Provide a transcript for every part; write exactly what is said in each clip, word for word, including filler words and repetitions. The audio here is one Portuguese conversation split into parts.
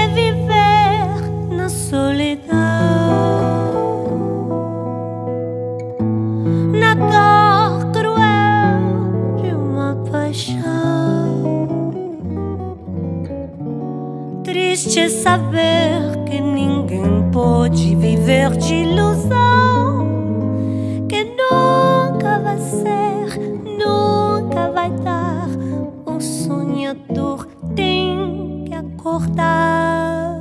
é viver na solidão, na dor cruel de uma paixão. Triste é saber que ninguém pôde viver de ilusão, que nunca vai ser, nunca vai dar. O sonhador tem que acordar.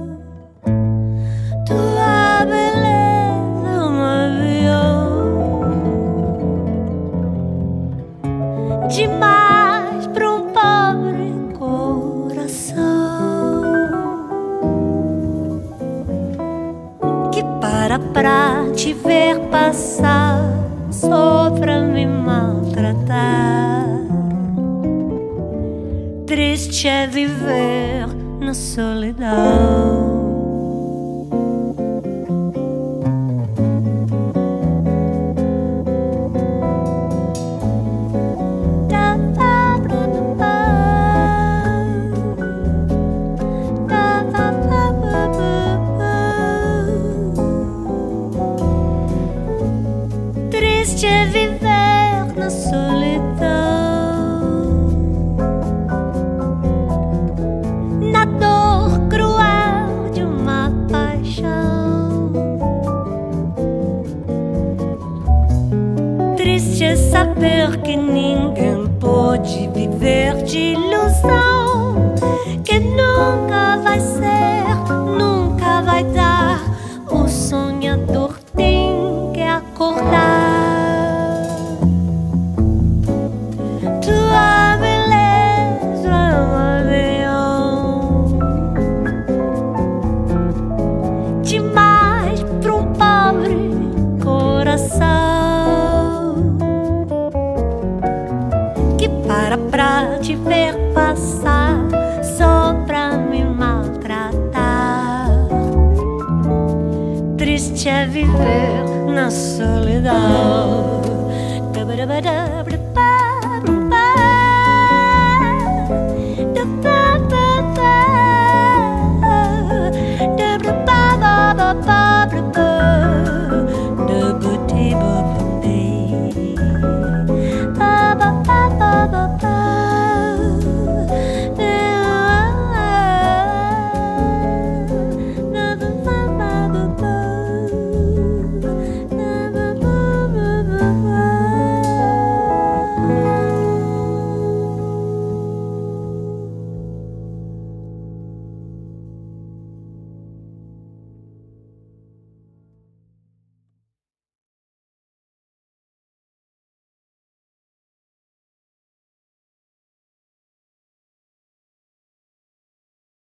Tua beleza é um avião demais para um pobre coração, que para pra te ver passar só pra me maltratar. Triste é viver na solidão. Triste é viver na solidão, na dor cruel de uma paixão. Triste é saber que ninguém pôde viver de ilusão, que nunca vai ser, nunca vai dar. O sonhador tem que acordar. Tua beleza é um avião demais para um pobre coração, que para pra te ver passar só pra me maltratar. Triste é viver na solidão.